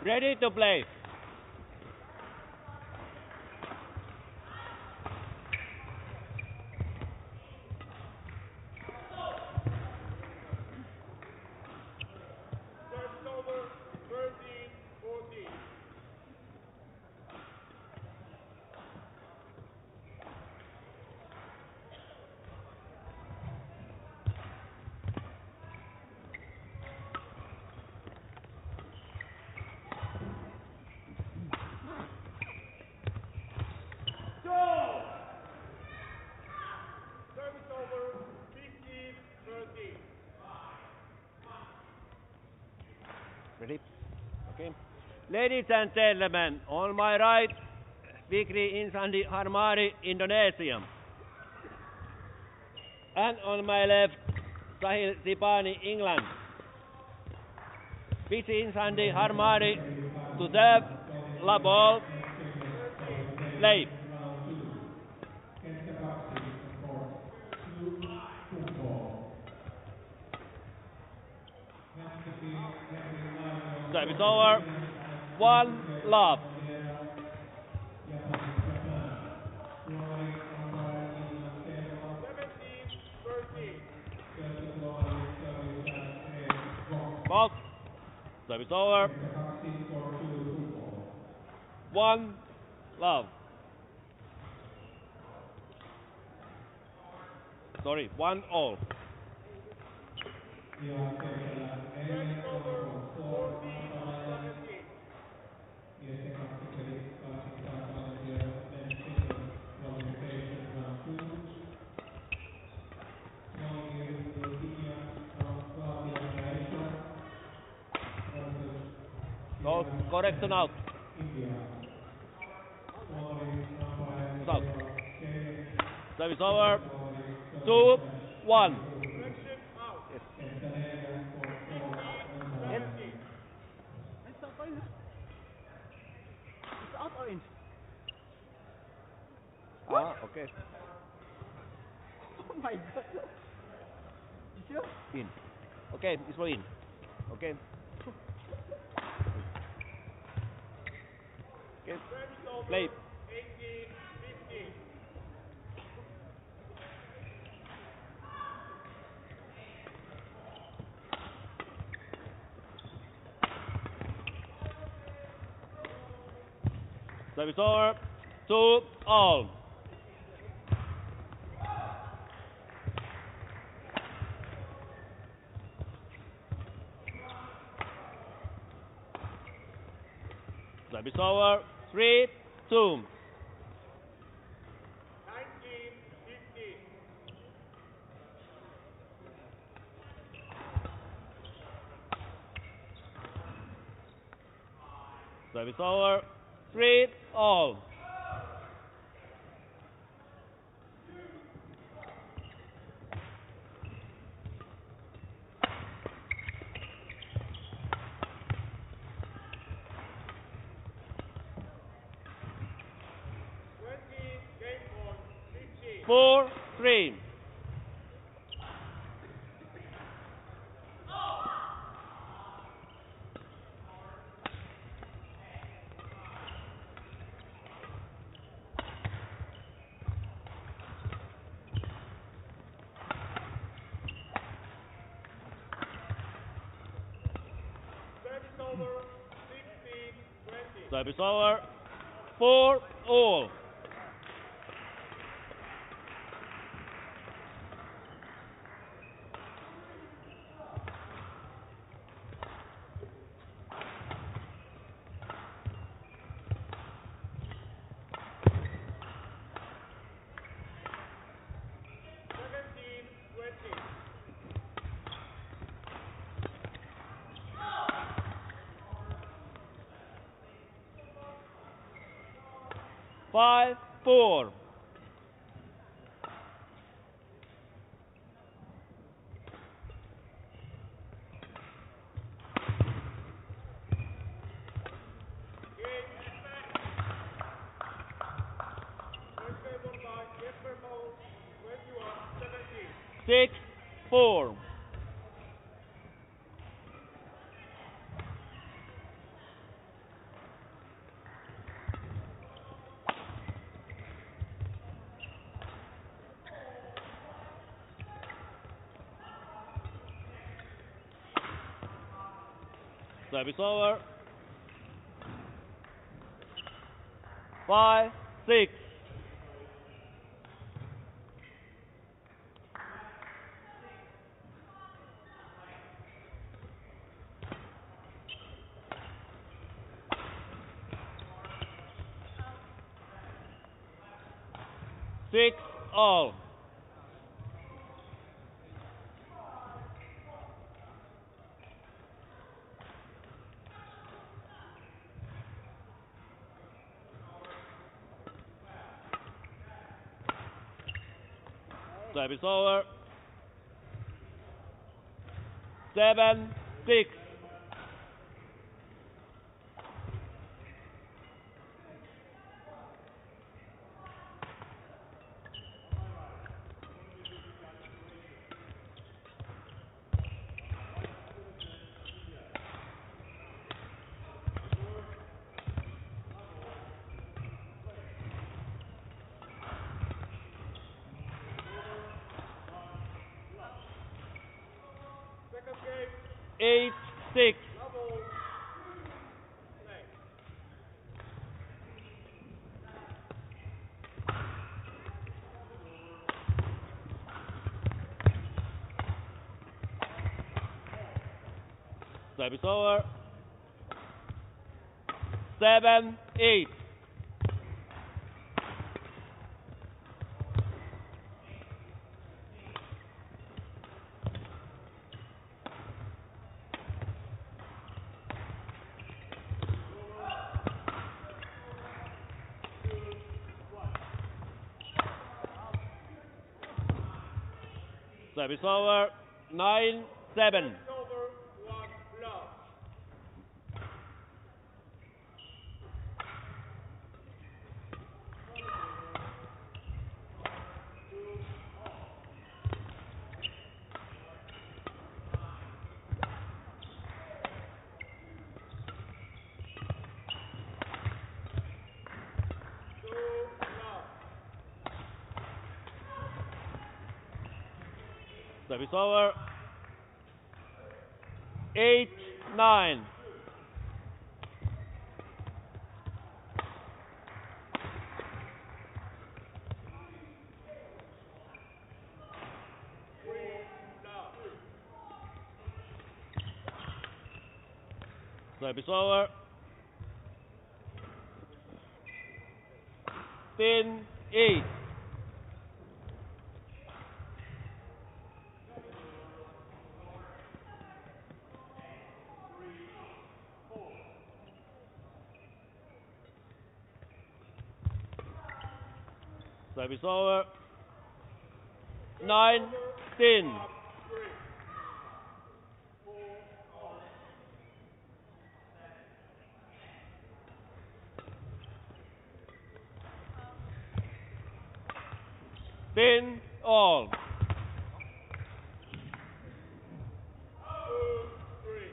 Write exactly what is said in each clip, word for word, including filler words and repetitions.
Ready to play. Service over, thirteen fourteen. Go! Service over, fifteen thirteen. Ready? Okay. Ladies and gentlemen, on my right, Fikri Insandi Harmari, Indonesia. And on my left, Sahil Sipani, England. Fikri Insandi Harmari to serve, la ball, play. Service over. One love. seventeen thirteen. Box. Service over. One love. Sorry, one all. Service over, fourteen seventeen. No, correction out. Out. Service over. Two, one. Correction out. Yes. seventeen. Ah, okay. Oh my god. You sure? In. Okay, it's for in. Okay. Okay. Service over, Play. eighteen fifteen. Service over. Two, all. Service over. Three, two. nineteen fifteen. Service over. Three, all. twenty, game on, fifteen. Four, three. Service over, sixteen twenty. Service over. Four, all. seventeen twenty. Five, four. Game. First table by Jesper Moe, twenty-one seventeen. Six, four. Service over. Five, six. Six all. Service over. Seven, six. Second game, Eight, six. level. Play. Service over. Seven, eight. Service over. Nine, seven. It's over, one love. Two love. Service over. Eight, nine. Three love. Service over. Ten, eight. Service over. Nine, ten. Three. Ten all. Two, three.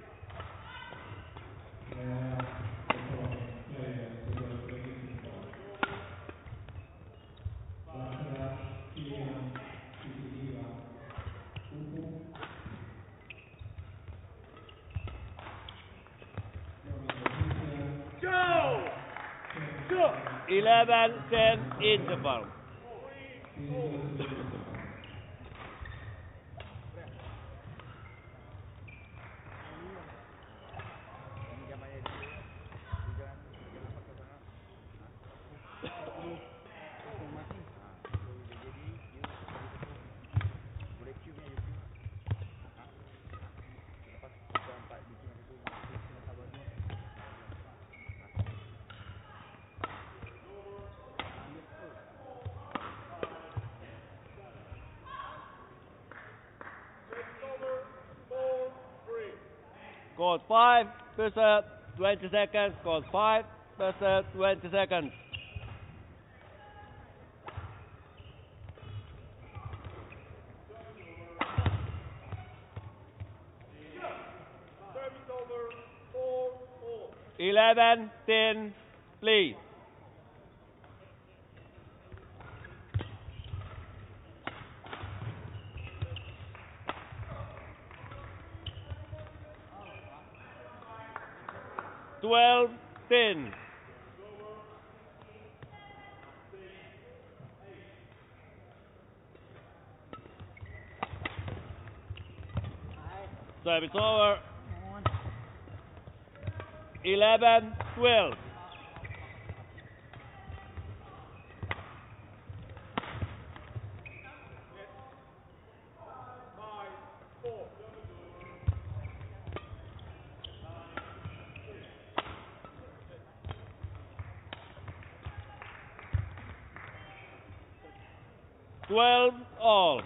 Go! Go! Eleven, ten interval. It's over, four, three. Code five percent, twenty seconds. Code five percent, twenty seconds. Service over, four, four. Eleven, ten, please. twelve ten. Service over. eleven twelve. Five, four. twelve all.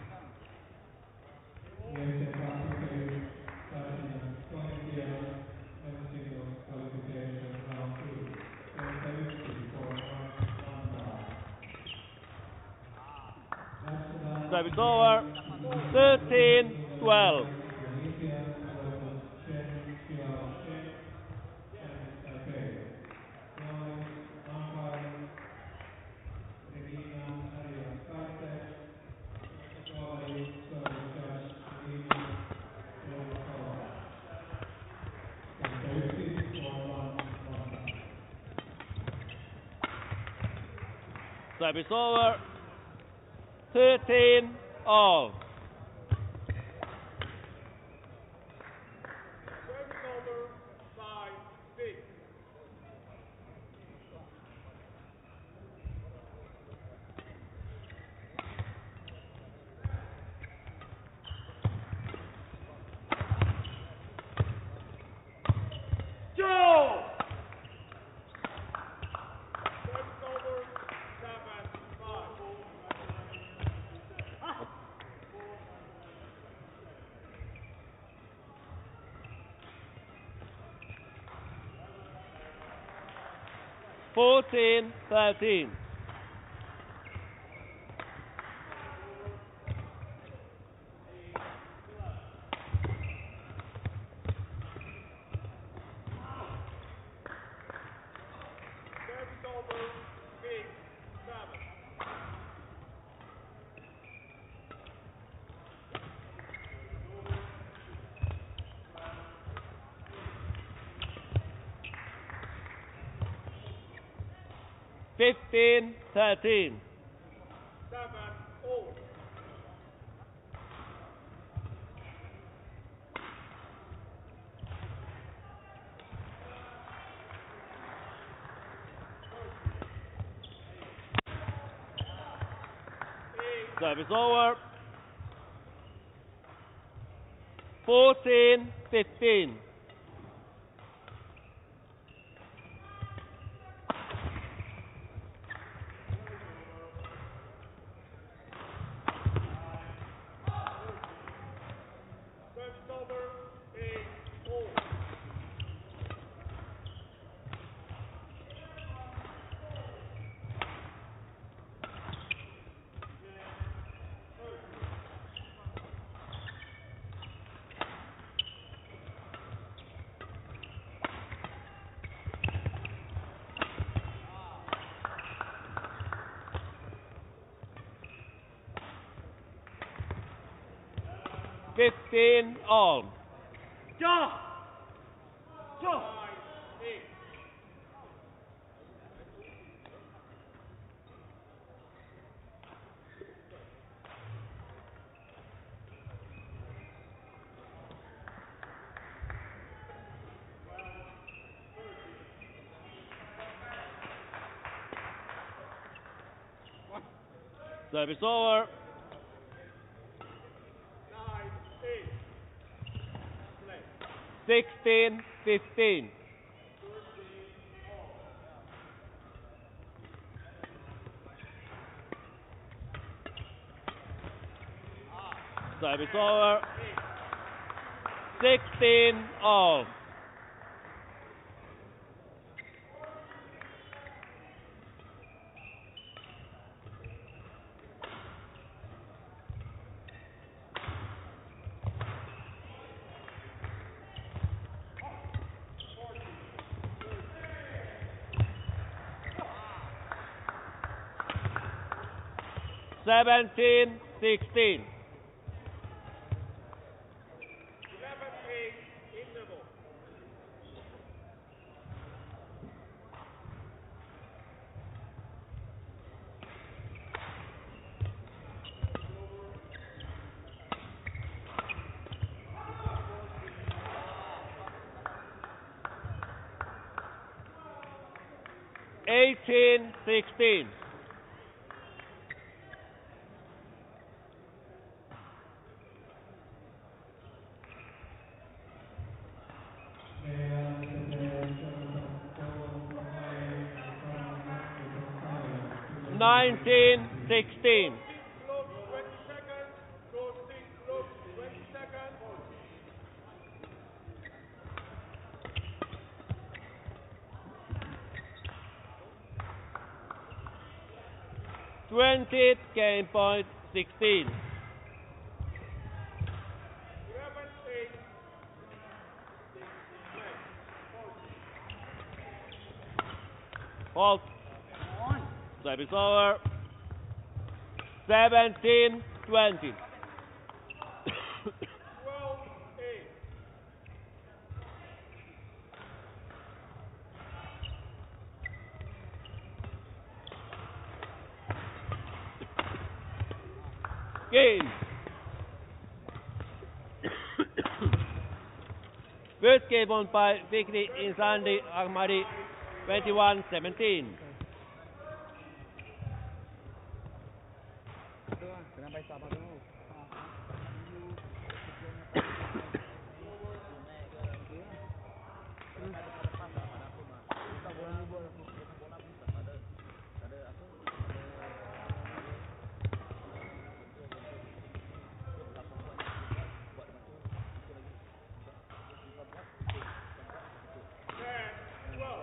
Service over. thirteen twelve. Service over. thirteen all. Service over. Five, six. Joe! Service over. Seven, five. fourteen thirteen. Service over. Six, seven. fifteen thirteen. Seven, all. Eight, Service over. fourteen fifteen. service over. Eight, all. fifteen all. Joe! Joe! Nine, eight. Service over. Nine, eight. Play. sixteen fifteen. Service over. sixteen all. seventeen sixteen. Eleven, eight. Interval. eighteen sixteen. Nineteen sixteen. Clock, twenty seconds. Closing clock, twenty seconds. Twenty game point sixteen. eleven eight. Halt. On. Service over. Seventeen twenty. twelve eight. Game. First game won by Fikri Insandi Ahmadi, twenty-one seventeen. Kena baik sabar dulu. ten, twelve.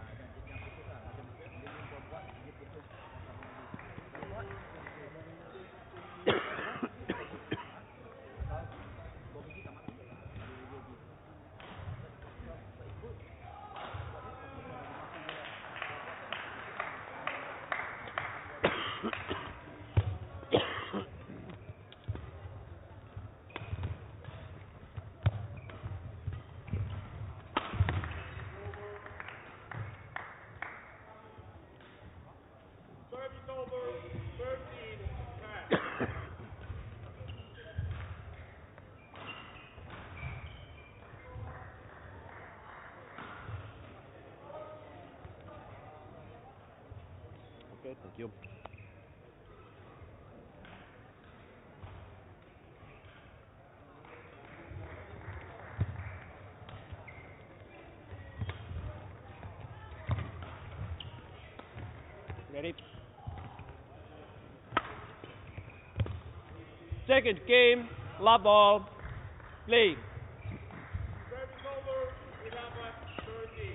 Service over, thirteen ten. Okay, thank you. Ready? Second game, love ball, play. Service over, eleven thirteen.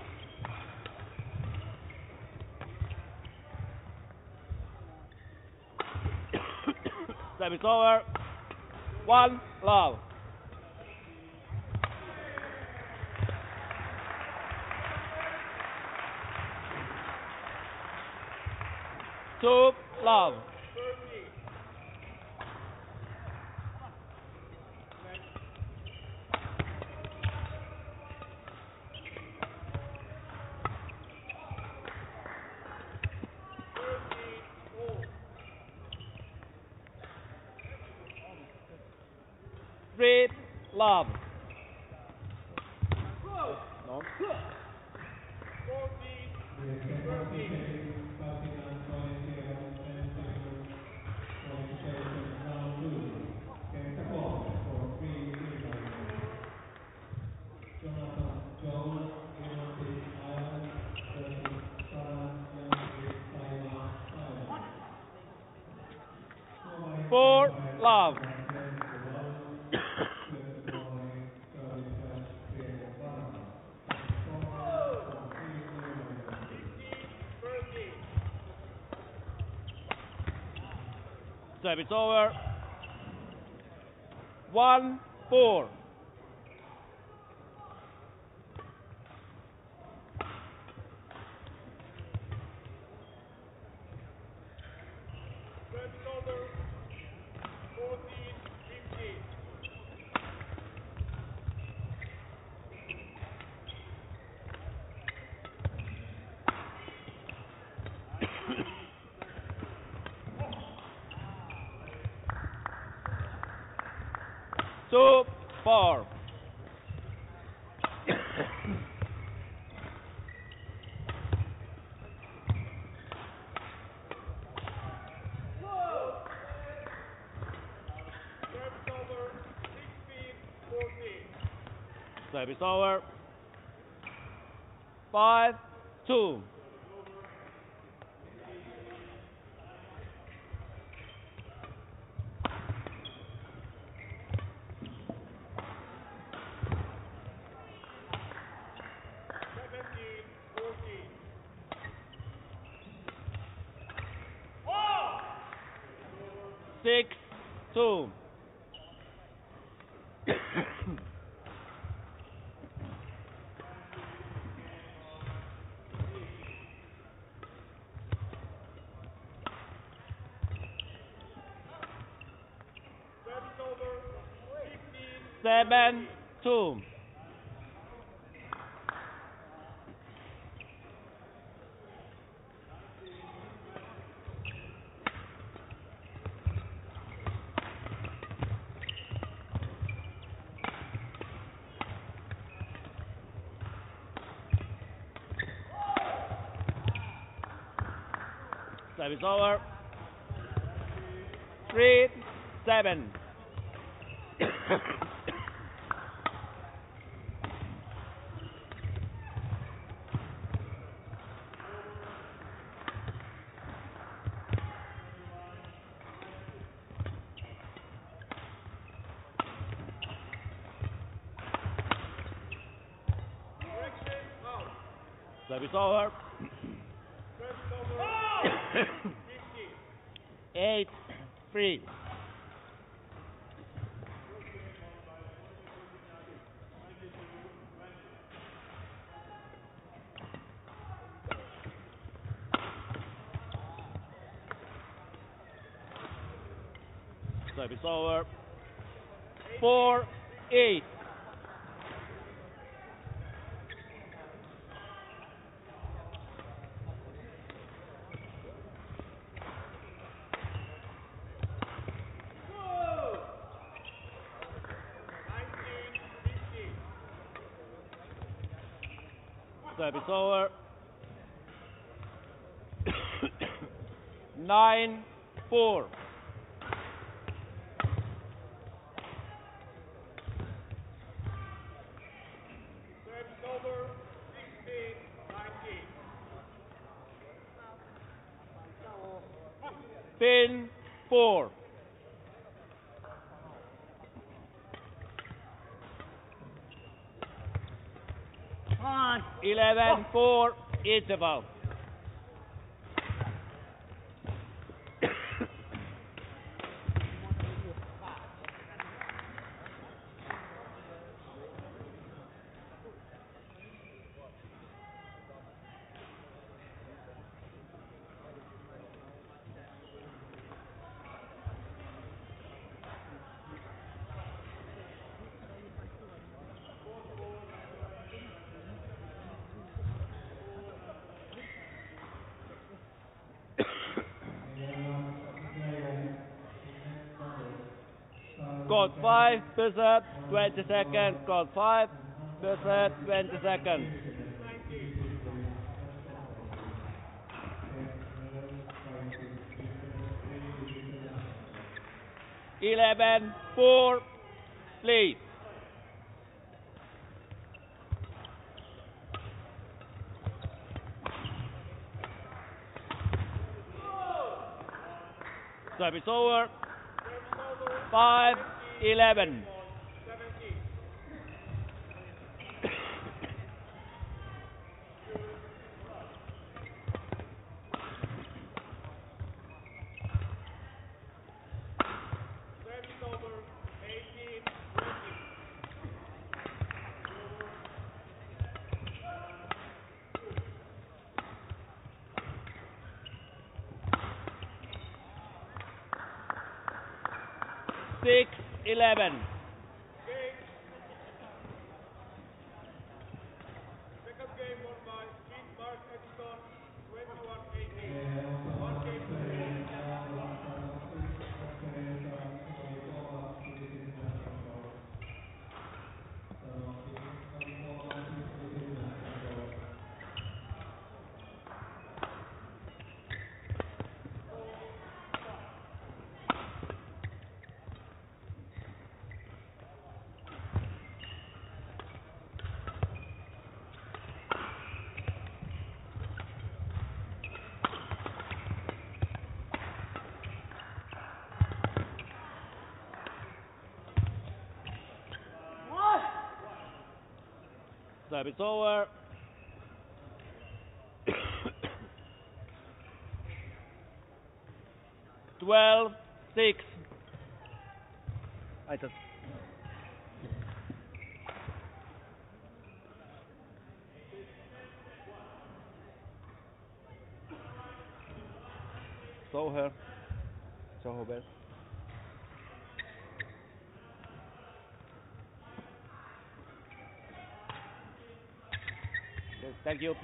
Service over. One love. Two love. thirteen. thirteen all. Three love. No. fourteen thirteen. Four love. thirteen. Service over. One four. Service over, fourteen fifteen. Two four. Service over. Five, two. seventeen, fourteen. Six, two. Service over. fifteen, Seven, two. Service over. Three, seven. correction, out. Service over. Service over. fifteen. Eight, three. Service over. Four, eight. nineteen, fifteen. Service over. Nine, four. Service over. sixteen, nineteen. Pin, four. On. Eleven, four. Interval. Code five, percent, twenty seconds. Code five, percent, twenty seconds. Eleven, four, please. Service over. Five, eleven. seventeen. Service over. eighteen, twenty. Six, eleven. Game. Second game won by Keith Mark Edison, twenty-one eighteen. One game to play. Service over. Twelve six. I just. Show her. Show her best. Yes, thank you.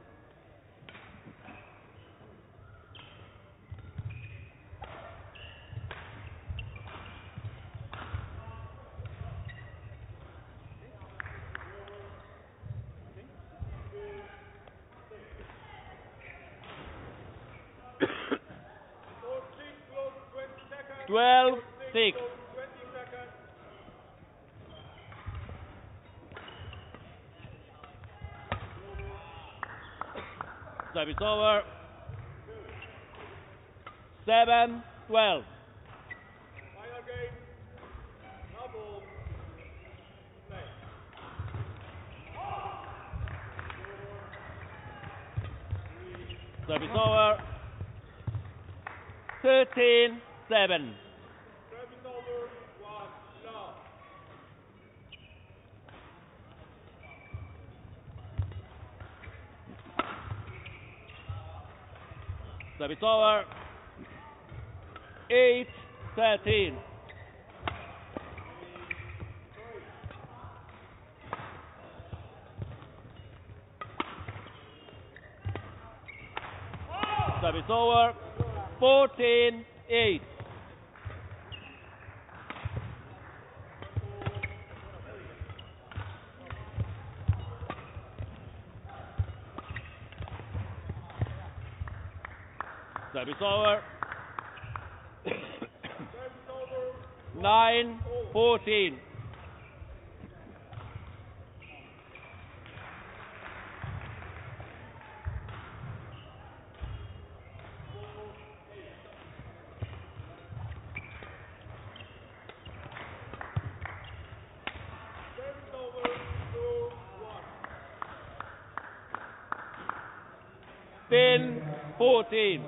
Four six close twenty seconds. Twelve Four six. close twenty seconds. Service over. Seven twelve. Final game. Double. Play. Service over. Thirteen seven. Service over. One. Love. Service over. Eight thirteen. Service over. Fourteen eight. Service over. Service over. Nine fourteen. Service over. Two. One. Ten fourteen.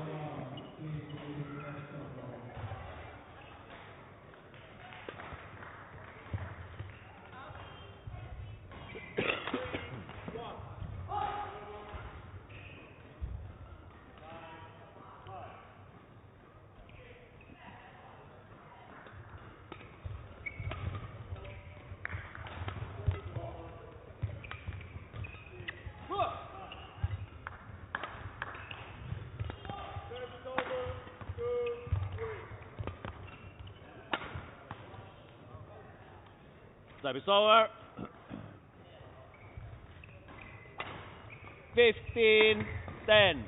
Service over. Two. Three. Service over. Fifteen ten.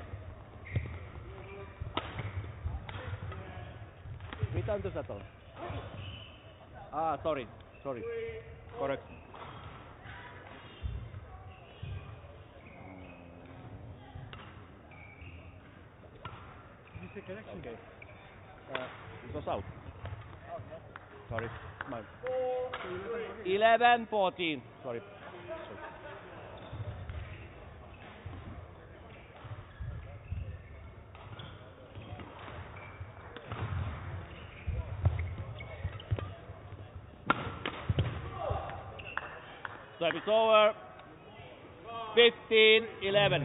Return to settle. Ah, sorry, sorry. Correct. This is correction. Okay. Uh, it was out. Sorry. My Four. Three. eleven fourteen. Sorry. Service over. Fifteen eleven.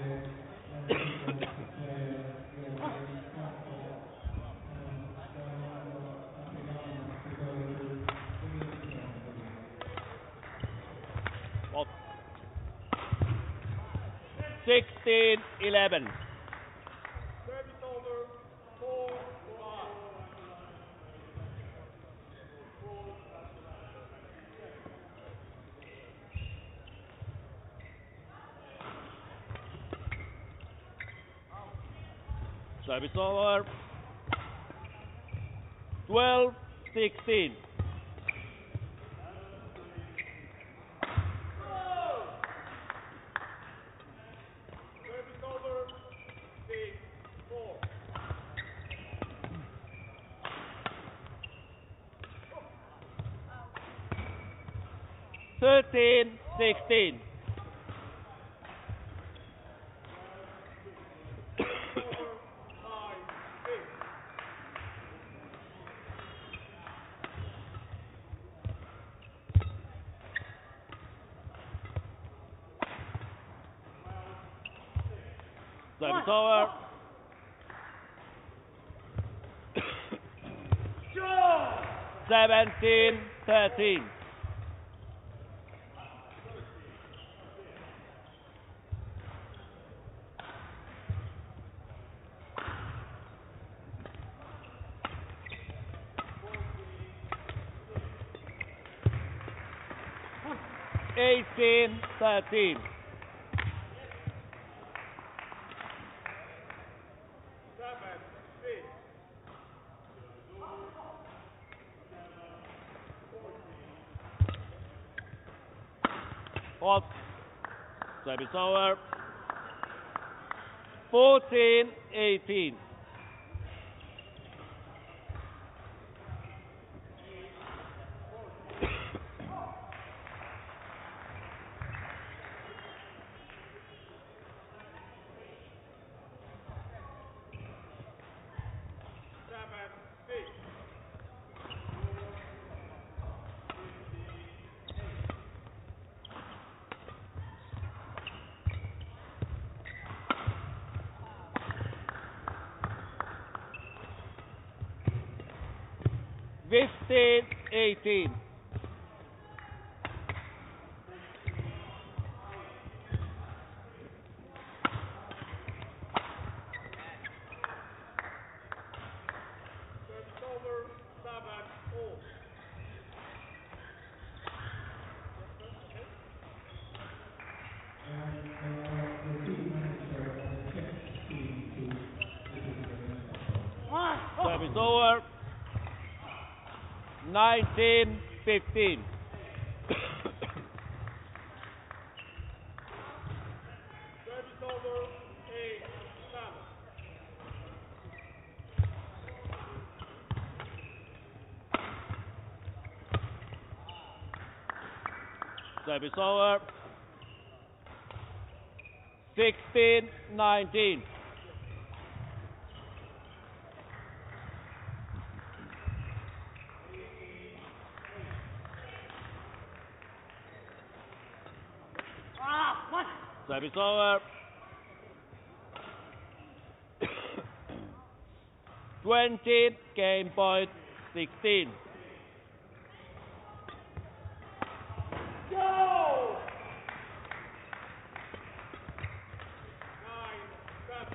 Off. Sixteen eleven. Service over. Four. One. Service over. Twelve sixteen. Service over. Six. Four. Thirteen sixteen. Service over. seventeen thirteen. eighteen thirteen. Seven, six. Off. Service over. fourteen eighteen. Seven, six. fifteen eighteen. Service over. Seven, all. One. Service over. nineteen fifteen. Service over. Eight, seven. Service over. sixteen nineteen. Ah, one. Service over. twenty, game point, sixteen. Go! Nine, seven.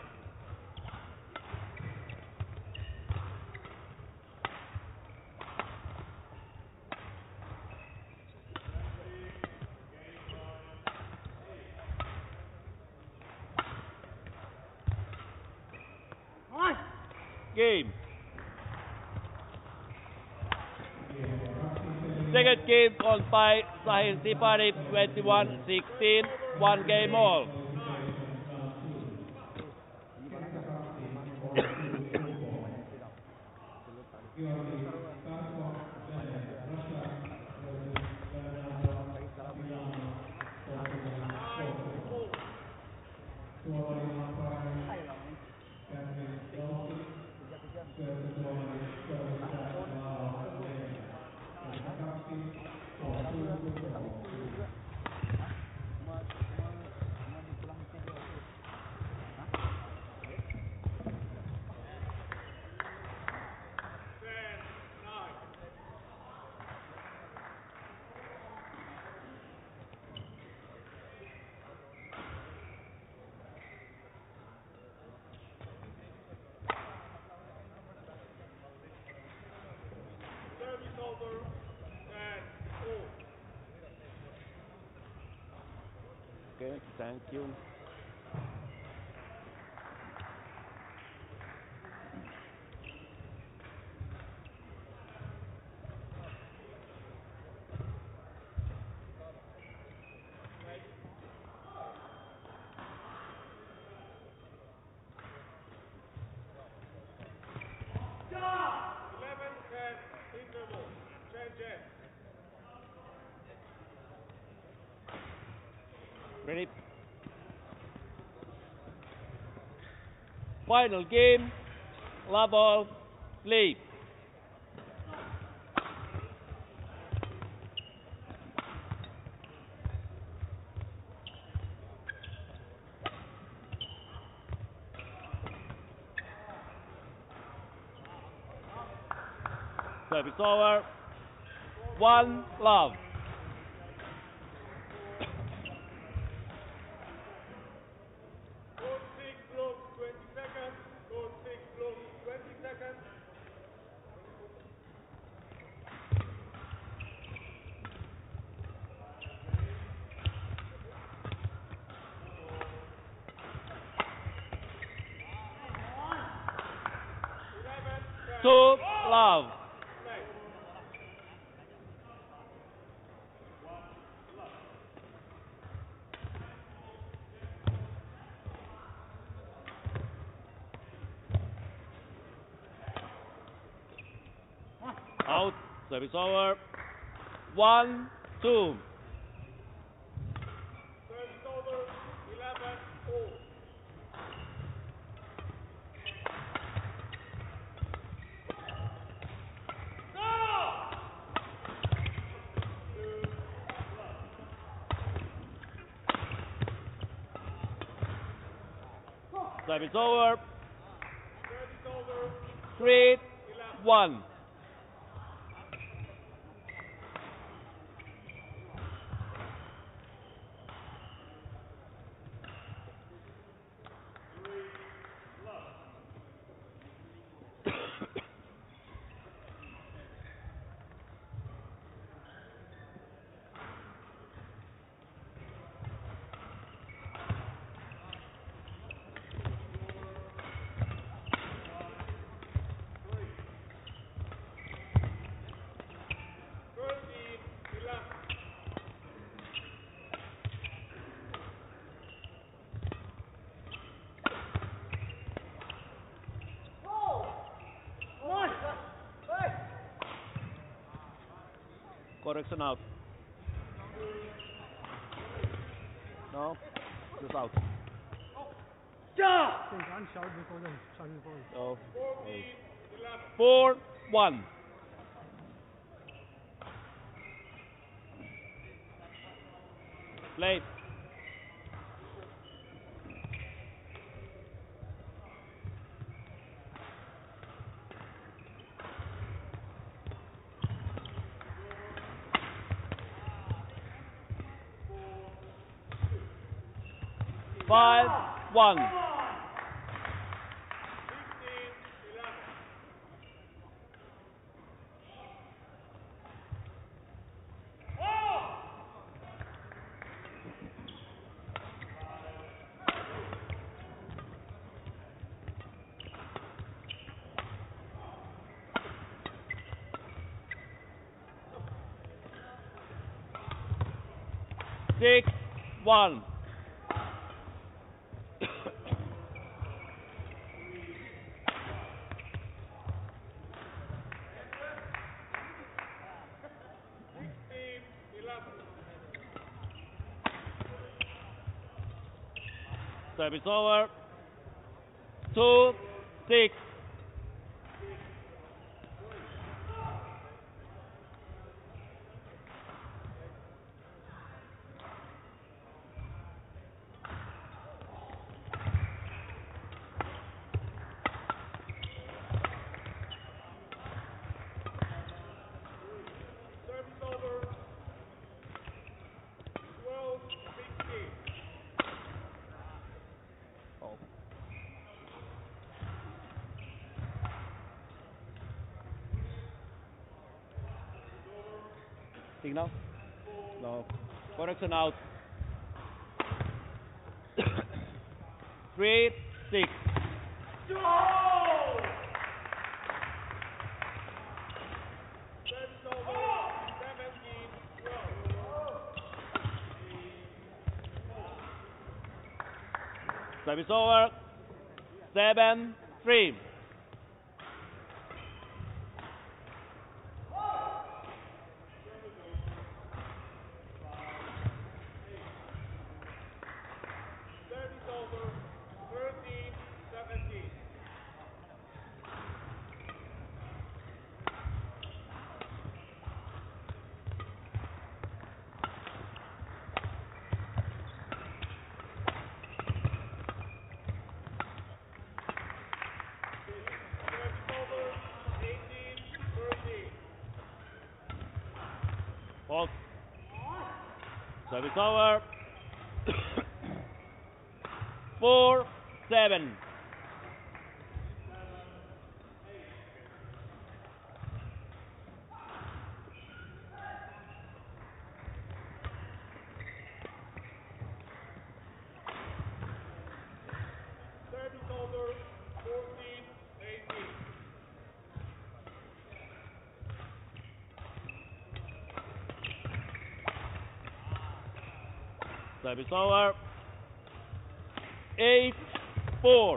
One. Game. Second game on by Sahil Sipari, twenty-one sixteen, one game all. Ten, nine. Service over. Ten, all. Okay, thank you. Eleven, ten, interval. Change it. Ready? Final game. Love ball. Play. Service over. One love. Code six block, twenty seconds. Code six block, twenty seconds. eleven, ten. Two love. Play. Out. Service over. One, two. Service over, eleven, all. Service over. Service over, Three, eleven. one. thirteen, eleven. One. Correction out. No, just out. Ja. So, fourteen, eleven. four, one. Play. Five, one. fifteen, eleven. Six, one. sixteen, eleven. Service over. Two, six. Service over, twelve, sixteen. Oh. Signal? No. Correction out. Three, six. Service over, seventeen, twelve. Service over. Seven, three. seventeen. Service over, eighteen thirteen. Fault. Service over. Four, seven. Service over, fourteen eighteen. Service over. Eight, four.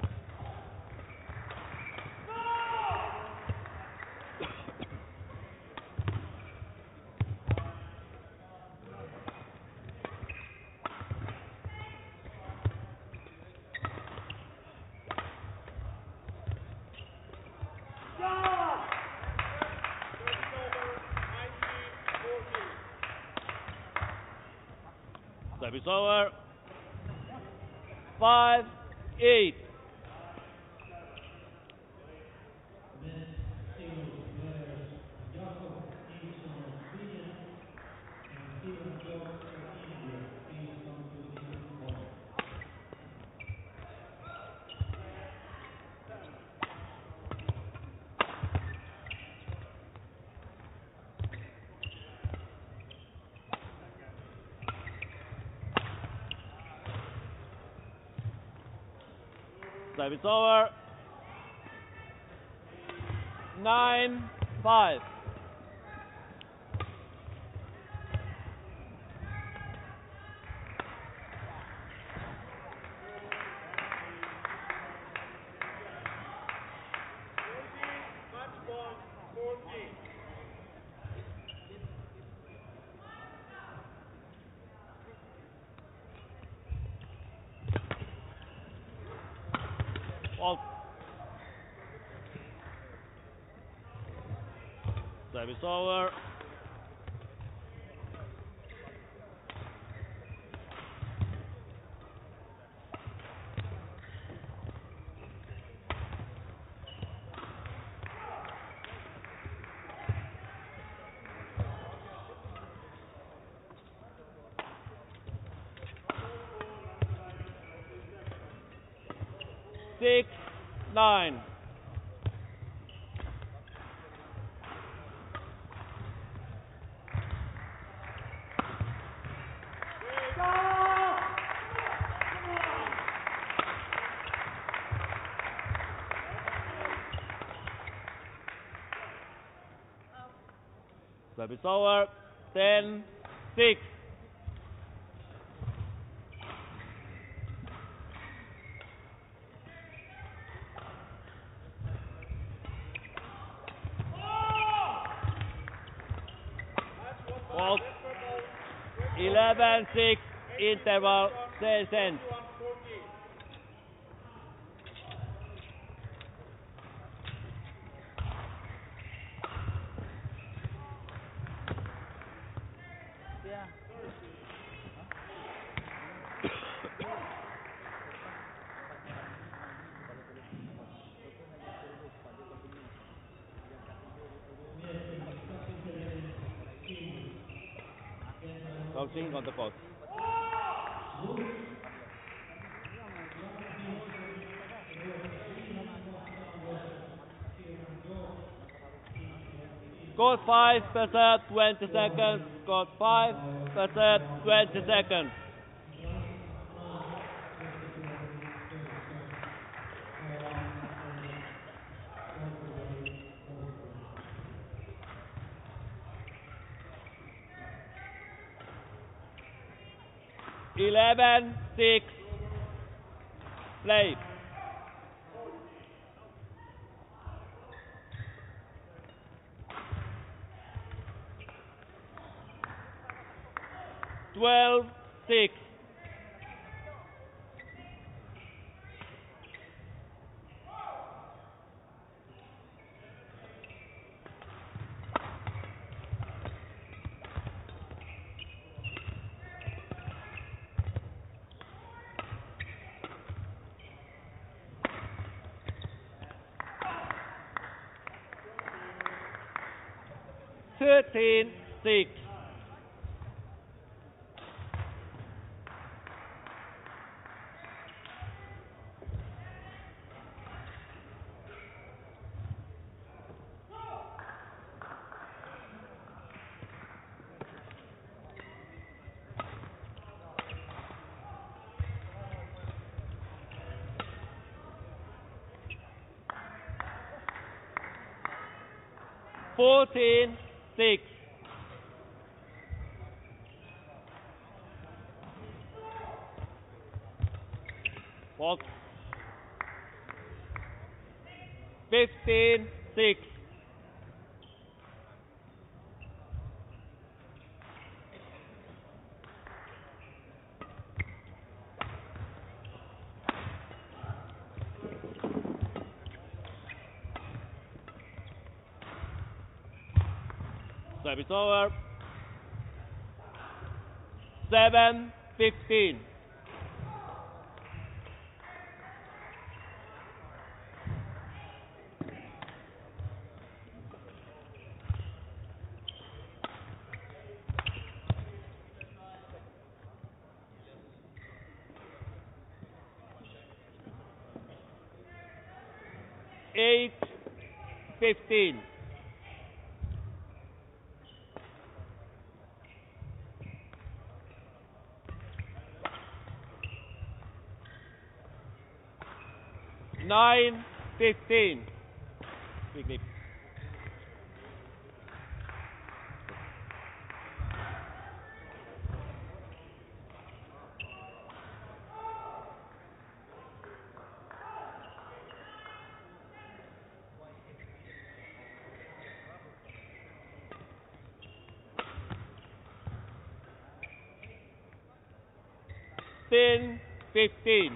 Service over, nineteen fourteen. Service over. Five, eight. Service over. Nine, five. fourteen, match point, fourteen. Fault. Service over. Six, nine. Service over. Ten, six. Fault. Eleven, six. Interval. Ten cents. twenty-one fourteen. Coaching on the court. Score five percent, twenty seconds. Score five percent, twenty seconds. Eleven, six. Play. Twelve, six. thirteen six. fourteen six. Fox. fifteen six. Service over. seven fifteen. eight fifteen. nine fifteen. Quickly. ten fifteen.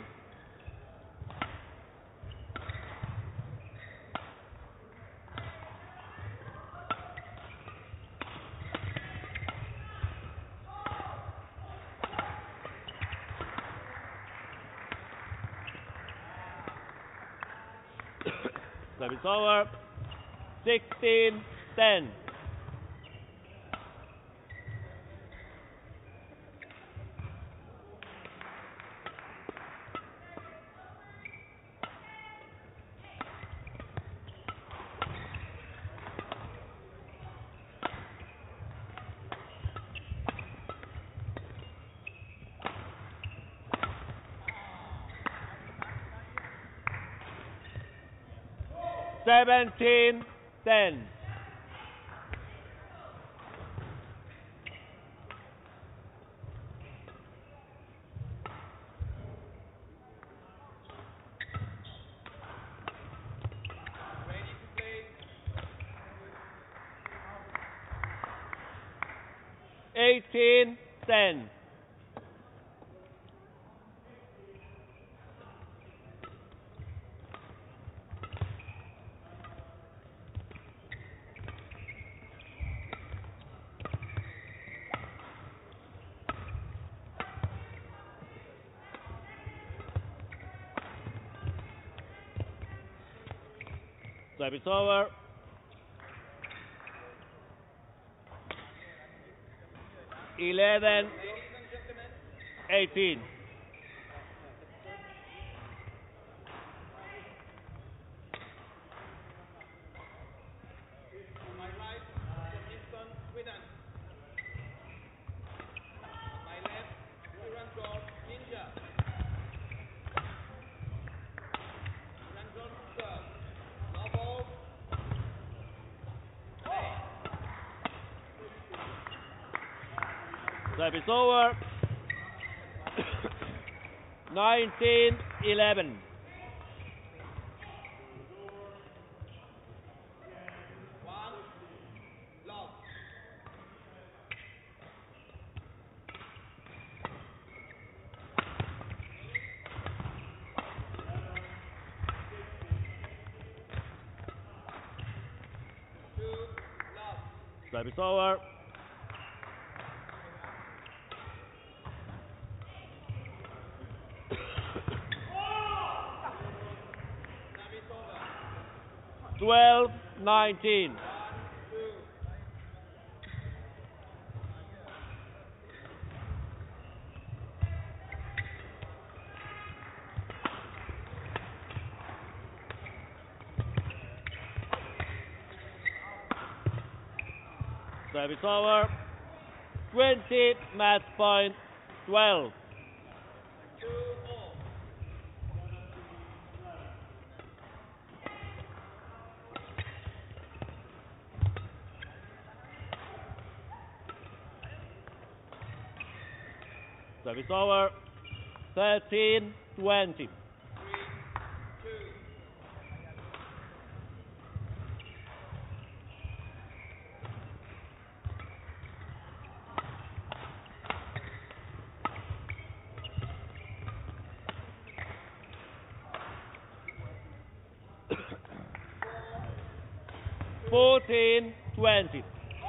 Service over. sixteen ten. seventeen ten. Ready to play. eighteen ten. Service over. eleven eighteen. On my right, Kingston, Sweden. On my left, Durandor, Ninja. Durandor to serve. No ball. Play. Service over. nineteen eleven. One. Love. Two. Love. Service over. Service over. twelve nineteen. One, two. Service over. twenty, match point twelve. Service over. thirteen, twenty. fourteen, twenty.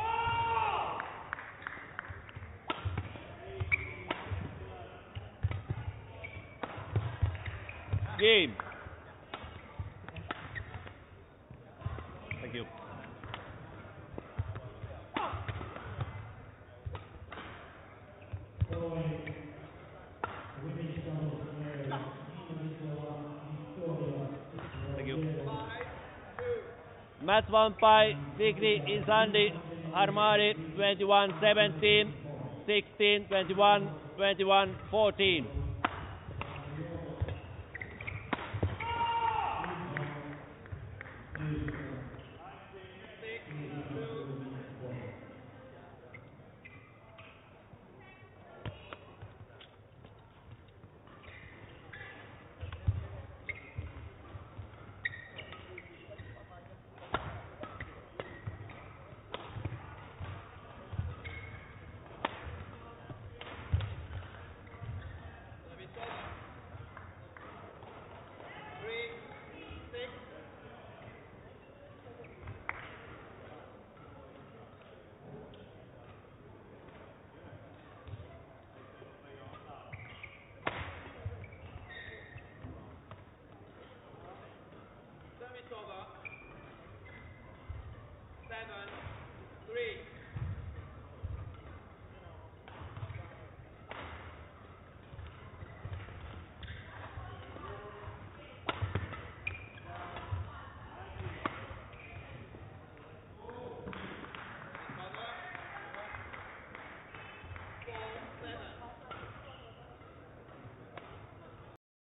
Game. Thank you. Thank you. Match won by Sigri Insandi Armari twenty-one seventeen, sixteen twenty-one, twenty-one fourteen. Service over. Seven, three.